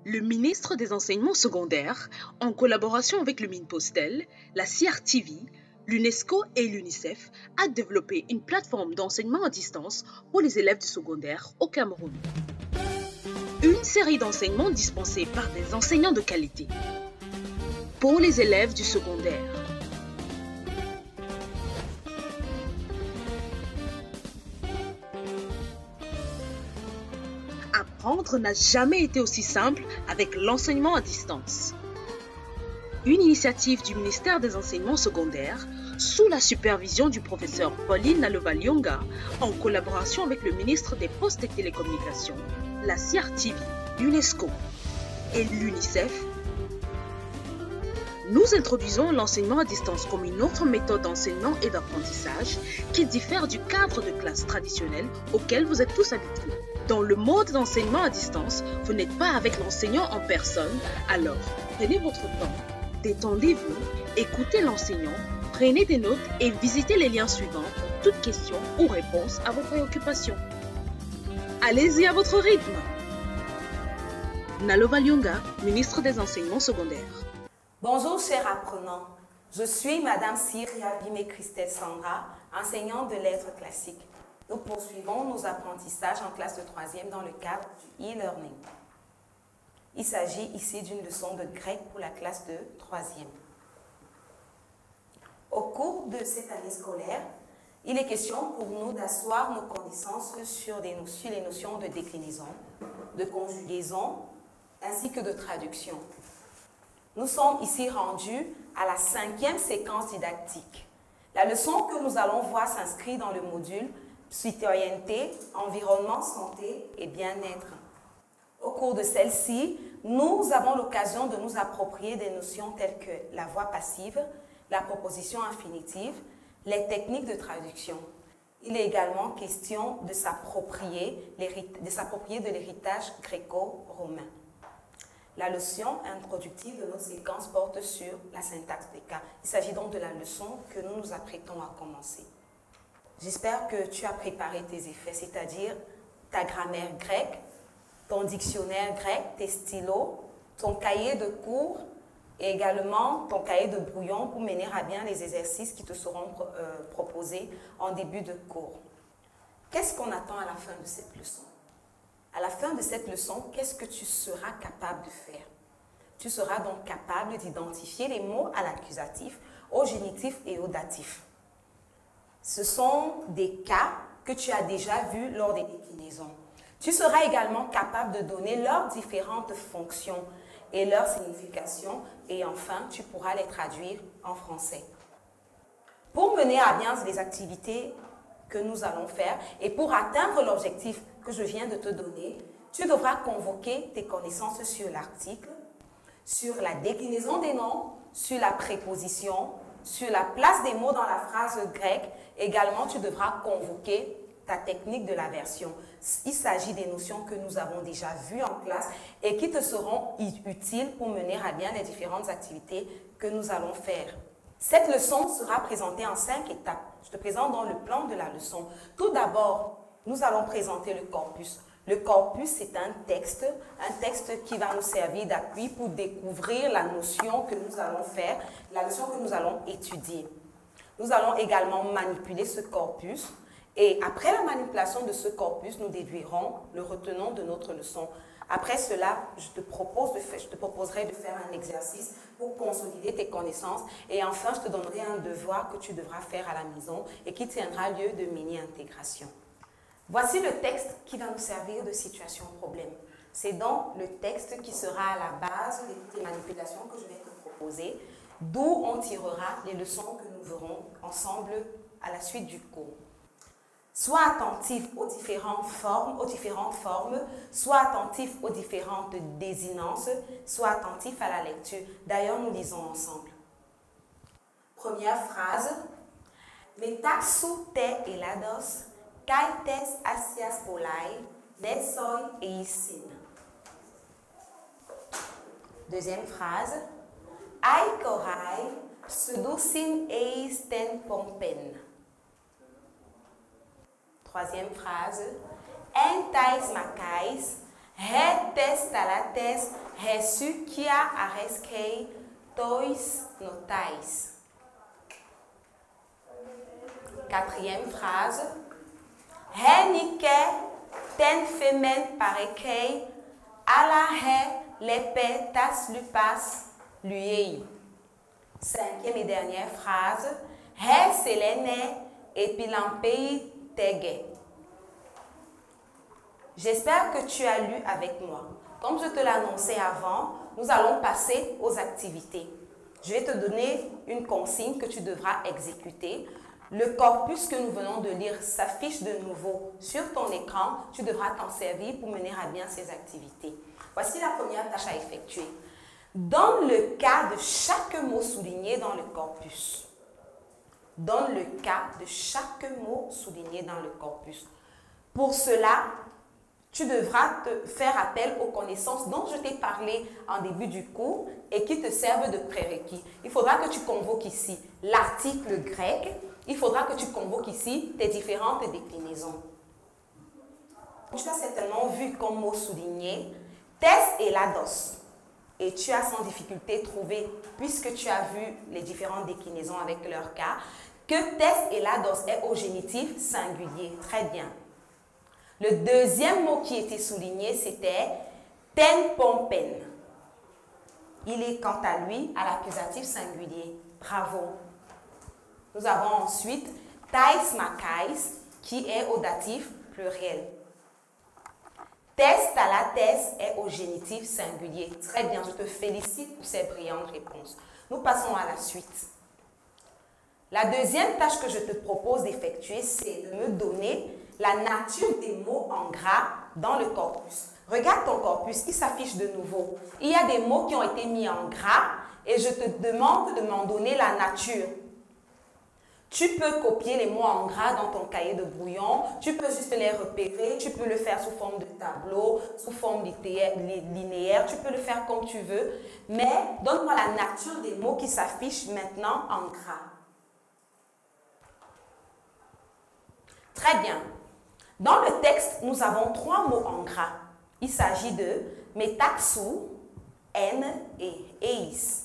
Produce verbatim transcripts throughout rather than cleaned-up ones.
Le ministre des Enseignements secondaires, en collaboration avec le Minpostel, la C R T V, l'UNESCO et l'UNICEF, a développé une plateforme d'enseignement à distance pour les élèves du secondaire au Cameroun. Une série d'enseignements dispensés par des enseignants de qualité pour les élèves du secondaire. Apprendre n'a jamais été aussi simple avec l'enseignement à distance. Une initiative du ministère des Enseignements secondaires sous la supervision du professeur Pauline Nalova-Lyonga en collaboration avec le ministre des Postes et Télécommunications, la C R T V, l'UNESCO et l'UNICEF. Nous introduisons l'enseignement à distance comme une autre méthode d'enseignement et d'apprentissage qui diffère du cadre de classe traditionnel auquel vous êtes tous habitués. Dans le mode d'enseignement à distance, vous n'êtes pas avec l'enseignant en personne, alors prenez votre temps, détendez-vous, écoutez l'enseignant, prenez des notes et visitez les liens suivants pour toute question ou réponse à vos préoccupations. Allez-y à votre rythme. Nalova-Lyonga, ministre des Enseignements secondaires. Bonjour chers apprenants, je suis Madame Syria Bimé Christelle Sandra, enseignante de lettres classiques. Nous poursuivons nos apprentissages en classe de troisième dans le cadre du e-learning. Il s'agit ici d'une leçon de grec pour la classe de troisième. Au cours de cette année scolaire, il est question pour nous d'asseoir nos connaissances sur, des, sur les notions de déclinaison, de conjugaison, ainsi que de traduction. Nous sommes ici rendus à la cinquième séquence didactique. La leçon que nous allons voir s'inscrit dans le module citoyenneté, environnement, santé et bien-être. Au cours de celle-ci, nous avons l'occasion de nous approprier des notions telles que la voix passive, la proposition infinitive, les techniques de traduction. Il est également question de s'approprier de l'héritage gréco-romain. La leçon introductive de notre séquence porte sur la syntaxe des cas. Il s'agit donc de la leçon que nous nous apprêtons à commencer. J'espère que tu as préparé tes effets, c'est-à-dire ta grammaire grecque, ton dictionnaire grec, tes stylos, ton cahier de cours et également ton cahier de brouillon pour mener à bien les exercices qui te seront euh, proposés en début de cours. Qu'est-ce qu'on attend à la fin de cette leçon? À la fin de cette leçon, qu'est-ce que tu seras capable de faire? Tu seras donc capable d'identifier les mots à l'accusatif, au génitif et au datif. Ce sont des cas que tu as déjà vus lors des déclinaisons. Tu seras également capable de donner leurs différentes fonctions et leurs significations et enfin, tu pourras les traduire en français. Pour mener à bien les activités que nous allons faire et pour atteindre l'objectif que je viens de te donner, tu devras convoquer tes connaissances sur l'article, sur la déclinaison des noms, sur la préposition, sur la place des mots dans la phrase grecque. Également, tu devras convoquer ta technique de l'aversion. Il s'agit des notions que nous avons déjà vues en classe et qui te seront utiles pour mener à bien les différentes activités que nous allons faire. Cette leçon sera présentée en cinq étapes. Je te présente dans le plan de la leçon. Tout d'abord, nous allons présenter le corpus. Le corpus, c'est un texte, un texte qui va nous servir d'appui pour découvrir la notion que nous allons faire, la notion que nous allons étudier. Nous allons également manipuler ce corpus et après la manipulation de ce corpus, nous déduirons le retenant de notre leçon. Après cela, je te, propose de faire, je te proposerai de faire un exercice pour consolider tes connaissances et enfin, je te donnerai un devoir que tu devras faire à la maison et qui tiendra lieu de mini-intégration. Voici le texte qui va nous servir de situation-problème. C'est donc le texte qui sera à la base des manipulations que je vais te proposer, d'où on tirera les leçons que nous verrons ensemble à la suite du cours. Sois attentif aux différentes formes, aux différentes formes, sois attentif aux différentes désinences, sois attentif à la lecture. D'ailleurs, nous lisons ensemble. Première phrase. Metaxou te elados. Kaites asias polai, nesoi eisin. Deuxième phrase. Ai korai, sedusin eis ten pompen. Troisième phrase. Entais macais, retes talates, Reçu kia areskei tois notais. Quatrième phrase. Henike ten femen parekei ala he lepe tas lupas luei. Cinquième et dernière phrase. He selene epilampei tege. J'espère que tu as lu avec moi. Comme je te l'ai annoncé avant, nous allons passer aux activités. Je vais te donner une consigne que tu devras exécuter. Le corpus que nous venons de lire s'affiche de nouveau sur ton écran. Tu devras t'en servir pour mener à bien ces activités. Voici la première tâche à effectuer. Donne le cas de chaque mot souligné dans le corpus. Donne le cas de chaque mot souligné dans le corpus. Pour cela, tu devras te faire appel aux connaissances dont je t'ai parlé en début du cours et qui te servent de prérequis. Il faudra que tu convoques ici l'article grec. Il faudra que tu convoques ici tes différentes déclinaisons. Tu as certainement vu comme mot souligné tes et lados. Et tu as sans difficulté trouvé, puisque tu as vu les différentes déclinaisons avec leur cas, que tes et lados est au génitif singulier. Très bien. Le deuxième mot qui était souligné, c'était ten pompen. Il est quant à lui à l'accusatif singulier. Bravo. Nous avons ensuite tais makais qui est au datif pluriel. Tes talates est au génitif singulier. Très bien, je te félicite pour ces brillantes réponses. Nous passons à la suite. La deuxième tâche que je te propose d'effectuer, c'est de me donner la nature des mots en gras dans le corpus. Regarde ton corpus, il s'affiche de nouveau. Il y a des mots qui ont été mis en gras et je te demande de m'en donner la nature. Tu peux copier les mots en gras dans ton cahier de brouillon, tu peux juste les repérer, tu peux le faire sous forme de tableau, sous forme linéaire, tu peux le faire comme tu veux, mais donne-moi la nature des mots qui s'affichent maintenant en gras. Très bien. Dans le texte, nous avons trois mots en gras. Il s'agit de metaxou, n et eis.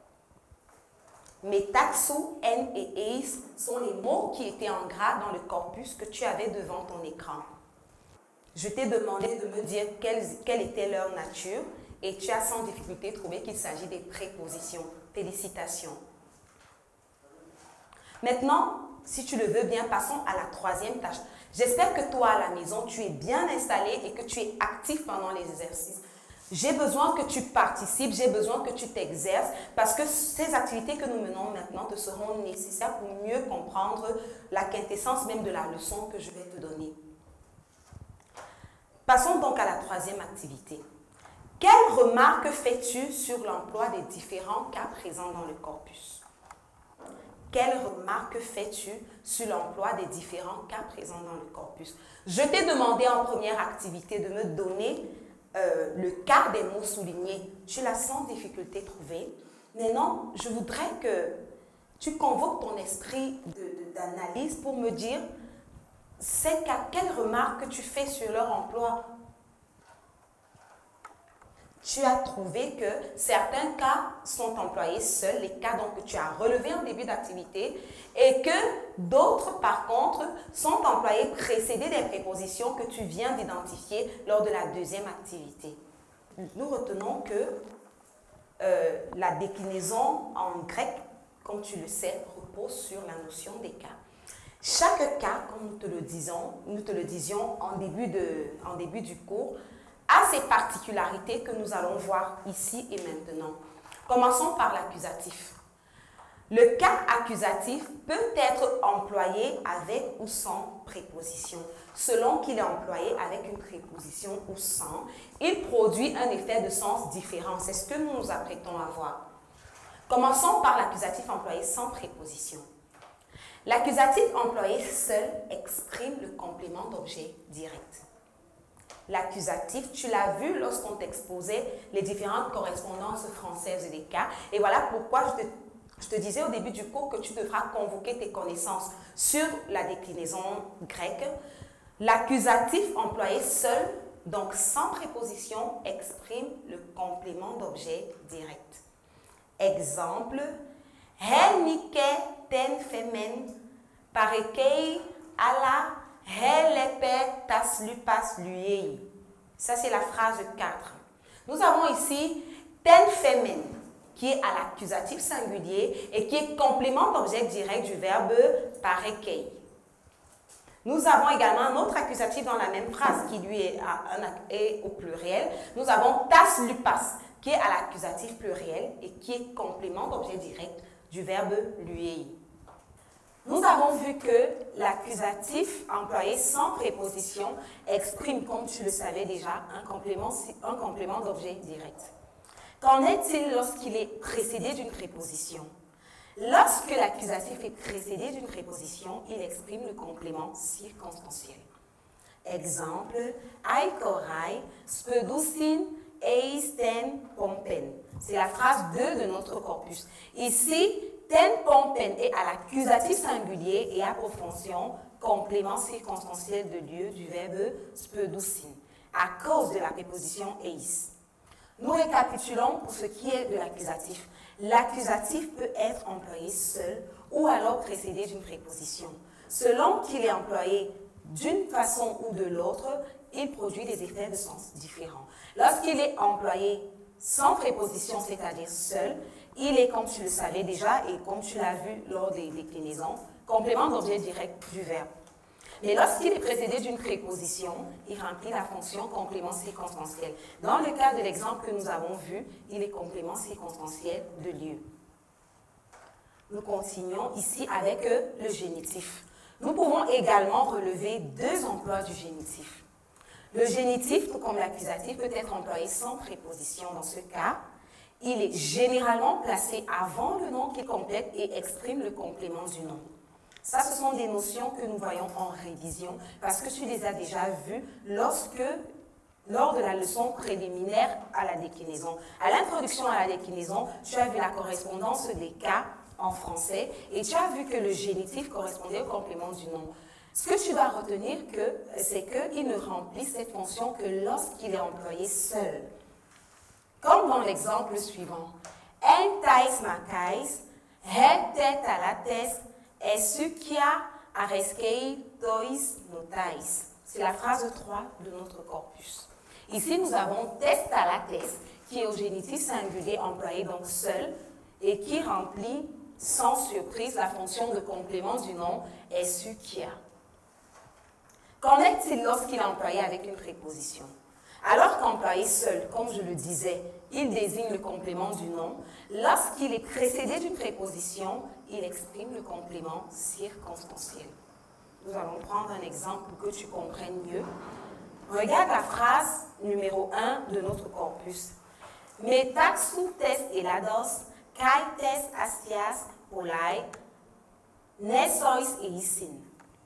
Metaxou, n et eis sont les mots qui étaient en gras dans le corpus que tu avais devant ton écran. Je t'ai demandé de me dire quelle, quelle était leur nature et tu as sans difficulté trouvé qu'il s'agit des prépositions. Félicitations. Maintenant, si tu le veux bien, passons à la troisième tâche. J'espère que toi, à la maison, tu es bien installé et que tu es actif pendant les exercices. J'ai besoin que tu participes, j'ai besoin que tu t'exerces parce que ces activités que nous menons maintenant te seront nécessaires pour mieux comprendre la quintessence même de la leçon que je vais te donner. Passons donc à la troisième activité. Quelle remarque fais-tu sur l'emploi des différents cas présents dans le corpus? Quelle remarque fais-tu sur l'emploi des différents cas présents dans le corpus? Je t'ai demandé en première activité de me donner euh, le cas des mots soulignés. Tu l'as sans difficulté trouvé. Maintenant, je voudrais que tu convoques ton esprit d'analyse pour me dire ces cas, quelles remarques tu fais sur leur emploi. Tu as trouvé que certains cas sont employés seuls, les cas donc, que tu as relevés en début d'activité, et que d'autres, par contre, sont employés précédés des prépositions que tu viens d'identifier lors de la deuxième activité. Nous retenons que euh, la déclinaison en grec, comme tu le sais, repose sur la notion des cas. Chaque cas, comme nous te le disons, nous te le disions en début, de, en début du cours, a ses particularités que nous allons voir ici et maintenant. Commençons par l'accusatif. Le cas accusatif peut être employé avec ou sans préposition. Selon qu'il est employé avec une préposition ou sans, il produit un effet de sens différent. C'est ce que nous nous apprêtons à voir. Commençons par l'accusatif employé sans préposition. L'accusatif employé seul exprime le complément d'objet direct. L'accusatif, tu l'as vu lorsqu'on t'exposait les différentes correspondances françaises des cas. Et voilà pourquoi je te, je te disais au début du cours que tu devras convoquer tes connaissances sur la déclinaison grecque. L'accusatif employé seul donc sans préposition, exprime le complément d'objet direct. Exemple, Henike ten femen parekei ala helepe taslupas luei. Ça, c'est la phrase quatre. Nous avons ici ten femen, qui est à l'accusatif singulier et qui est complément d'objet direct du verbe parekei. Nous avons également un autre accusatif dans la même phrase qui lui est, à, un, est au pluriel. Nous avons taslupas, qui est à l'accusatif pluriel et qui est complément d'objet direct du verbe luei. Nous avons vu que l'accusatif employé sans préposition exprime, comme tu le savais déjà, un complément, un complément d'objet direct. Qu'en est-il lorsqu'il est précédé d'une préposition? Lorsque l'accusatif est précédé d'une préposition, il exprime le complément circonstanciel. Exemple, ai korai spedusin eisten pompen. C'est la phrase deux de notre corpus. Ici, ten pompen est à l'accusatif singulier et a pour fonction complément circonstanciel de lieu du verbe spedusin, à cause de la préposition eis. Nous récapitulons pour ce qui est de l'accusatif. L'accusatif peut être employé seul ou alors précédé d'une préposition. Selon qu'il est employé d'une façon ou de l'autre, il produit des effets de sens différents. Lorsqu'il est employé sans préposition, c'est-à-dire seul, il est, comme tu le savais déjà et comme tu l'as vu lors des déclinaisons, complément d'objet direct du verbe. Mais lorsqu'il est précédé d'une préposition, il remplit la fonction complément circonstanciel. Dans le cas de l'exemple que nous avons vu, il est complément circonstanciel de lieu. Nous continuons ici avec le génitif. Nous pouvons également relever deux emplois du génitif. Le génitif, tout comme l'accusatif, peut être employé sans préposition. Dans ce cas, il est généralement placé avant le nom qu'il complète et exprime le complément du nom. Ça, ce sont des notions que nous voyons en révision parce que tu les as déjà vues lorsque, lors de la leçon préliminaire à la déclinaison. À l'introduction à la déclinaison, tu as vu la correspondance des cas en français et tu as vu que le génitif correspondait au complément du nom. Ce que tu dois retenir, c'est qu'il ne remplit cette fonction que lorsqu'il est employé seul. Comme dans l'exemple suivant. Entais makais, hetet alates, esukia areskei tois notais. C'est la phrase trois de notre corpus. Ici, nous avons testalates, qui est au génitif singulier employé donc seul et qui remplit sans surprise la fonction de complément du nom esukia. Qu'en est-il lorsqu'il est employé avec une préposition? Alors qu'employé seul, comme je le disais, il désigne le complément du nom. Lorsqu'il est précédé d'une préposition, il exprime le complément circonstanciel. Nous allons prendre un exemple pour que tu comprennes mieux. Regarde la phrase numéro un de notre corpus. Metaxu tes elados, kai tes asias polai, nesois eisin.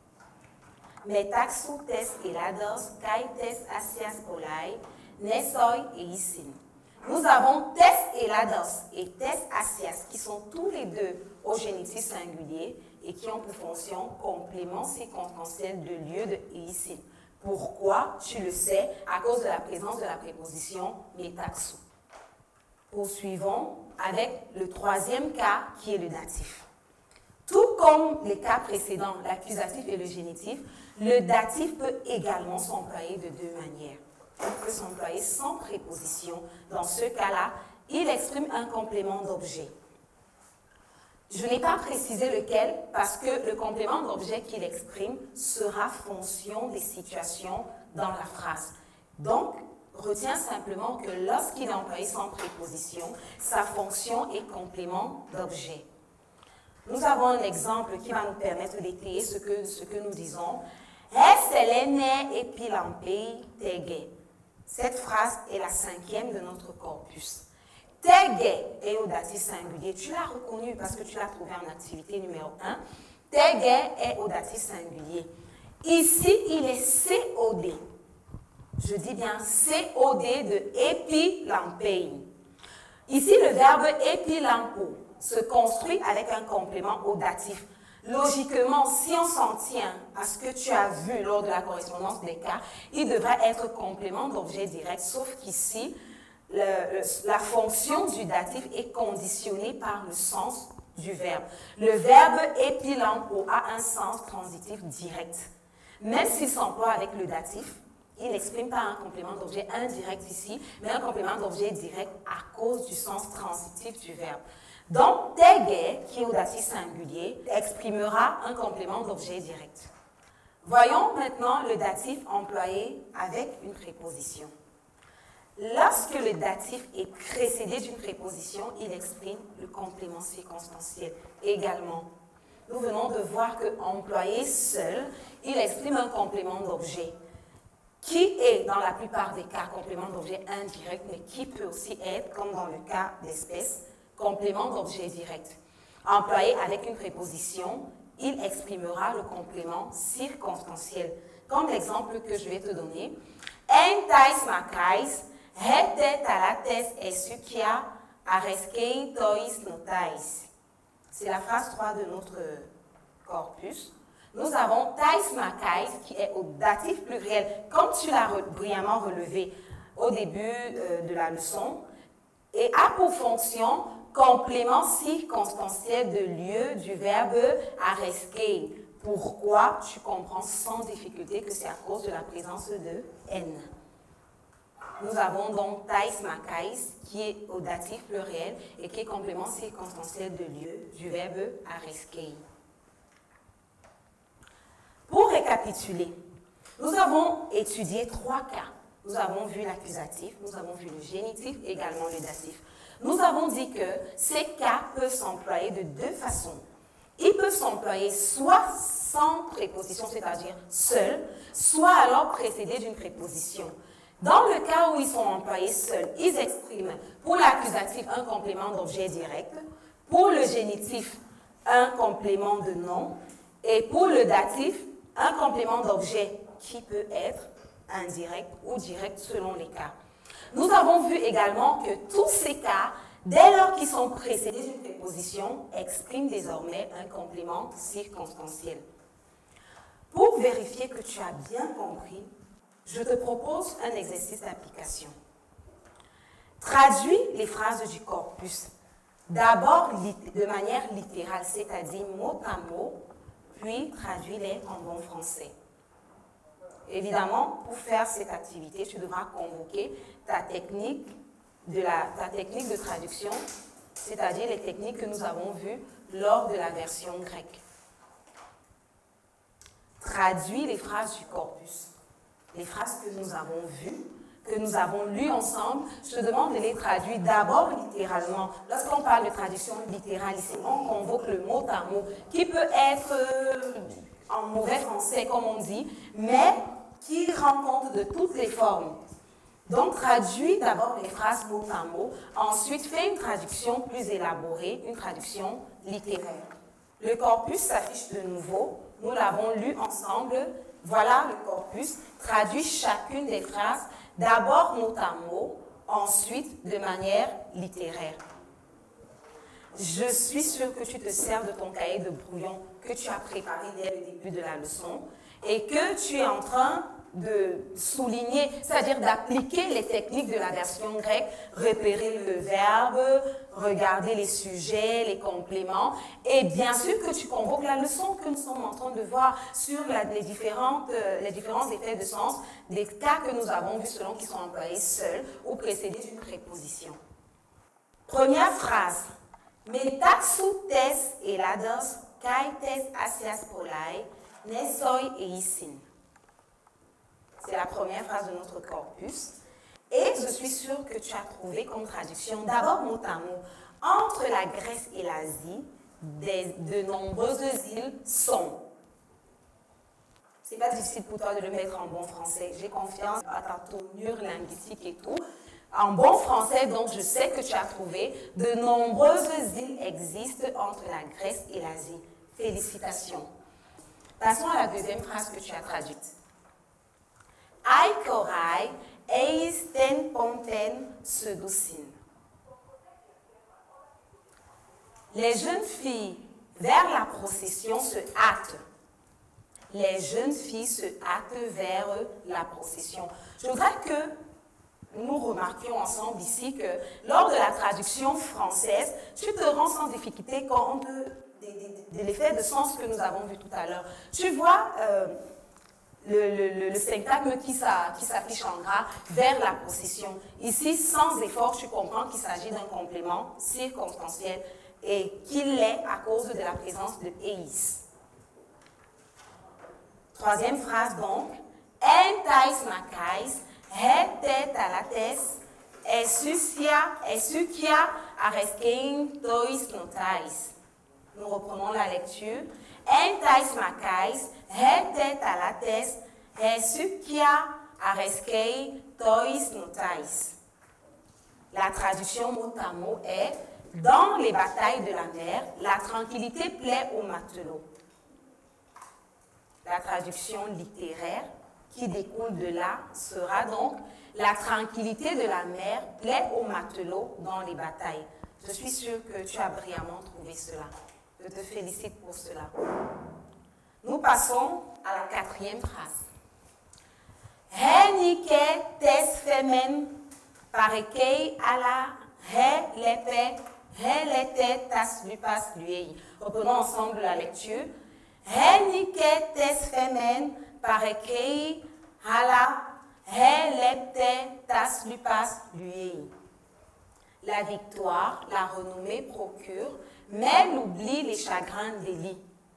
Metaxu tes elados, kai tes asias polai, nesoi eisin. Nous avons tes elados et tes asias qui sont tous les deux au génitif singulier et qui ont pour fonction complément circonstanciel de lieu de eisin. Pourquoi? Tu le sais, à cause de la présence de la préposition metaxu. Poursuivons avec le troisième cas qui est le datif. Tout comme les cas précédents, l'accusatif et le génitif, le datif peut également s'employer de deux manières. Il peut s'employer sans préposition. Dans ce cas-là, il exprime un complément d'objet. Je n'ai pas précisé lequel parce que le complément d'objet qu'il exprime sera fonction des situations dans la phrase. Donc, retiens simplement que lorsqu'il est employé sans préposition, sa fonction est complément d'objet. Nous avons un exemple qui va nous permettre d'étayer ce que, ce que nous disons. Cette phrase est la cinquième de notre corpus. Tege est au datif singulier. Tu l'as reconnu parce que tu l'as trouvé en activité numéro un. Tege est au datif singulier. Ici, il est C O D. Je dis bien C O D de epilampein. Ici, le verbe epilampo se construit avec un complément au datif. Logiquement, si on s'en tient à ce que tu as vu lors de la correspondance des cas, il devrait être complément d'objet direct, sauf qu'ici, le, le, la fonction du datif est conditionnée par le sens du verbe. Le verbe épilampo a un sens transitif direct. Même s'il s'emploie avec le datif, il n'exprime pas un complément d'objet indirect ici, mais un complément d'objet direct à cause du sens transitif du verbe. Donc, tegue, qui est au datif singulier, exprimera un complément d'objet direct. Voyons maintenant le datif employé avec une préposition. Lorsque le datif est précédé d'une préposition, il exprime le complément circonstanciel également. Nous venons de voir que employé seul, il exprime un complément d'objet qui est, dans la plupart des cas, complément d'objet indirect, mais qui peut aussi être, comme dans le cas d'espèce, complément d'objet direct. Employé avec une préposition, il exprimera le complément circonstanciel. Comme l'exemple que je vais te donner, entais macais, hete talates esukia areskein tois notais. C'est la phrase trois de notre corpus. Nous avons tais macais qui est au datif pluriel, comme tu l'as brillamment relevé au début euh, de la leçon, et a pour fonction complément circonstanciel de lieu du verbe aresquer. Pourquoi? Tu comprends sans difficulté que c'est à cause de la présence de N. Nous avons donc tais macais qui est au datif pluriel et qui est complément circonstanciel de lieu du verbe aresquer. Pour récapituler, nous avons étudié trois cas. Nous avons vu l'accusatif, nous avons vu le génitif, également le datif. Nous avons dit que ces cas peuvent s'employer de deux façons. Ils peuvent s'employer soit sans préposition, c'est-à-dire seul, soit alors précédés d'une préposition. Dans le cas où ils sont employés seuls, ils expriment pour l'accusatif un complément d'objet direct, pour le génitif un complément de nom, et pour le datif un complément d'objet qui peut être indirect ou direct selon les cas. Nous avons vu également que tous ces cas, dès lors qu'ils sont précédés d'une préposition, expriment désormais un complément circonstanciel. Pour vérifier que tu as bien compris, je te propose un exercice d'application. Traduis les phrases du corpus, d'abord de manière littérale, c'est-à-dire mot à mot, puis traduis-les en bon français. Évidemment, pour faire cette activité, tu devras convoquer ta technique de, la, ta technique de traduction, c'est-à-dire les techniques que nous avons vues lors de la version grecque. Traduis les phrases du corpus. Les phrases que nous avons vues, que nous avons lues ensemble, je te demande de les traduire d'abord littéralement. Lorsqu'on parle de traduction littérale ici, on convoque le mot à mot, qui peut être euh, en mauvais français, comme on dit, mais qui rend compte de toutes les formes. Donc, traduis d'abord les phrases mot à mot, ensuite fais une traduction plus élaborée, une traduction littéraire. Le corpus s'affiche de nouveau, nous l'avons lu ensemble. Voilà le corpus, traduis chacune des phrases, d'abord mot à mot, ensuite de manière littéraire. Je suis sûre que tu te sers de ton cahier de brouillon que tu as préparé dès le début de la leçon et que tu es en train de souligner, c'est-à-dire d'appliquer les techniques de la version grecque, repérer le verbe, regarder les sujets, les compléments, et bien sûr que tu convoques la leçon que nous sommes en train de voir sur la, les, différentes, euh, les différents effets de sens des cas que nous avons vus selon qu'ils sont employés seuls ou précédés d'une préposition. Première phrase. Metaxu tes elados kai tes asias polai nesoi eisin. C'est la première phrase de notre corpus. Et je suis sûre que tu as trouvé comme traduction, d'abord mot à mot, entre la Grèce et l'Asie, de nombreuses îles sont. C'est pas difficile pour toi de le mettre en bon français. J'ai confiance à ta tournure linguistique et tout. En bon français, donc, je sais que tu as trouvé, de nombreuses îles existent entre la Grèce et l'Asie. Félicitations. Passons à la deuxième phrase que tu as traduite. Ai korai eis ten ponten sedusin. Les jeunes filles vers la procession se hâtent. Les jeunes filles se hâtent vers la procession. Je voudrais que nous remarquions ensemble ici que lors de la traduction française, tu te rends sans difficulté compte de, de, de, de l'effet de sens que nous avons vu tout à l'heure. Tu vois euh, le, le, le syntagme qui s'affiche en gras vers la procession. Ici, sans effort, tu comprends qu'il s'agit d'un complément circonstanciel et qu'il l'est à cause de la présence de eis. Troisième phrase donc, entais macais, hetet alates, esucia, esucia, areskein tois notais. Nous reprenons la lecture. Entais macais, hetet alates, esucia, areskei tois notais. La traduction mot à mot est « Dans les batailles de la mer, la tranquillité plaît aux matelots ». La traduction littéraire qui découle de là sera donc « La tranquillité de la mer plaît aux matelots dans les batailles ». Je suis sûre que tu as brillamment trouvé cela. Je te félicite pour cela. Nous passons à la quatrième phrase. « Henike tes femen parekei ala he lepe he lete tas lupas luei ». Reprenons ensemble la lecture. Henike tes femen parekei ala he lepte tas lupas luei. La victoire, la renommée procure, mais l'oubli, les chagrins d'Élie.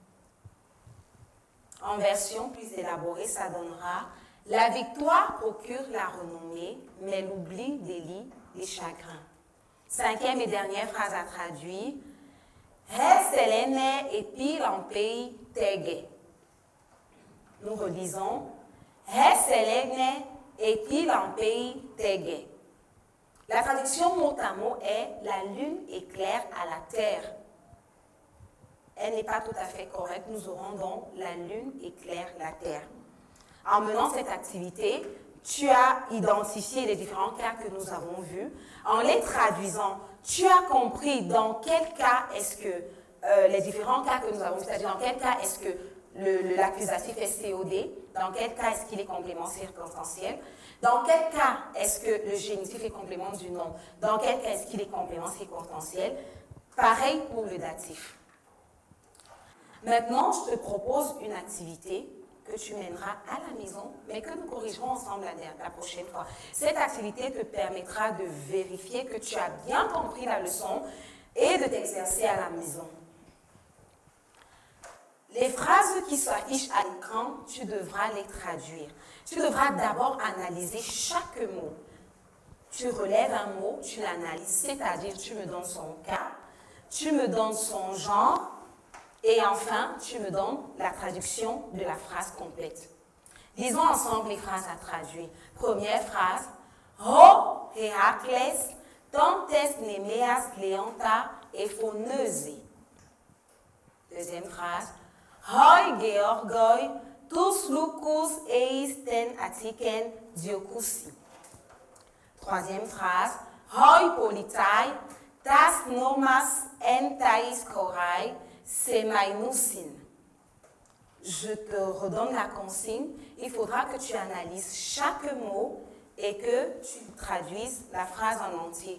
En version plus élaborée, ça donnera « La victoire procure la renommée, mais l'oubli d'Élie, les chagrins. » Cinquième et dernière phrase à traduire. « He selene epi lampei tege ». Nous relisons. « He selene epi lampei tege ». La traduction mot à mot est « La lune éclaire à la terre ». Elle n'est pas tout à fait correcte. Nous aurons donc « La lune éclaire la terre ». En menant cette activité, tu as identifié les différents cas que nous avons vus. En les traduisant, tu as compris dans quel cas est-ce que euh, les différents cas que nous avons vus, c'est-à-dire dans quel cas est-ce que l'accusatif est C O D, dans quel cas est-ce qu'il est complément circonstanciel, dans quel cas est-ce que le génitif est complément du nom, dans quel cas est-ce qu'il est complément circonstanciel. Pareil pour le datif. Maintenant, je te propose une activité que tu mèneras à la maison, mais que nous corrigerons ensemble la, la prochaine fois. Cette activité te permettra de vérifier que tu as bien compris la leçon et de t'exercer à la maison. Les phrases qui s'affichent à l'écran, tu devras les traduire. Tu devras d'abord analyser chaque mot. Tu relèves un mot, tu l'analyses, c'est-à-dire tu me donnes son cas, tu me donnes son genre, et enfin, tu me donnes la traduction de la phrase complète. Lisons ensemble les phrases à traduire. Première phrase. Ho Hérakles, tantes nemeas leonta ephoneuse. Deuxième phrase. Hoi Georgoi, tous lucus eis ten atiken diokusi. Troisième phrase. Hoi politai, tas nomas entais korai, Semaïnousin. Je te redonne la consigne. Il faudra que tu analyses chaque mot et que tu traduises la phrase en entier.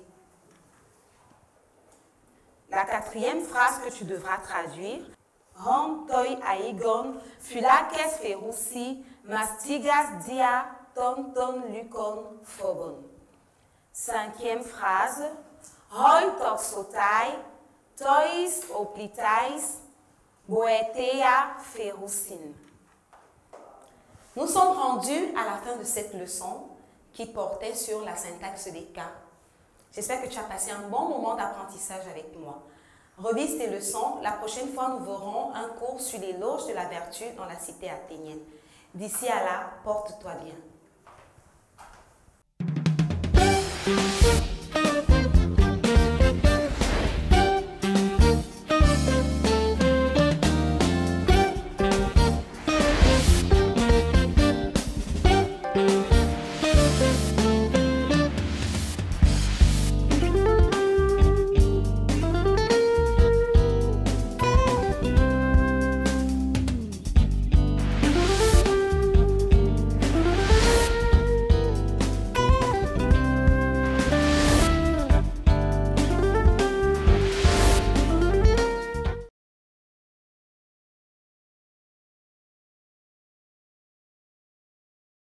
La quatrième phrase que tu devras traduire. Hom toi aigon, fulakes ferousi, mastigas dia, ton ton lucon phobon. Cinquième phrase. Hoi toxotai, tois oplitais, boetea ferousin. Nous sommes rendus à la fin de cette leçon qui portait sur la syntaxe des cas. J'espère que tu as passé un bon moment d'apprentissage avec moi. Revise tes leçons. La prochaine fois, nous verrons un cours sur les loges de la vertu dans la cité athénienne. D'ici à là, porte-toi bien.